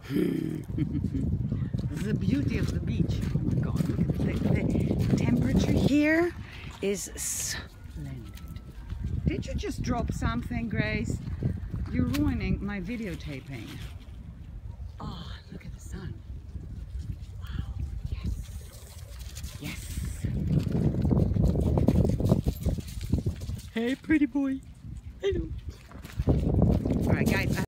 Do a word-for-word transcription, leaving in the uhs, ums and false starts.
This is the beauty of the beach. Oh my God, look at the, the temperature here is splendid. Did you just drop something, Grace? You're ruining my videotaping. Oh, look at the sun. Wow, yes. Yes. Hey, pretty boy. Hello. All right, guys.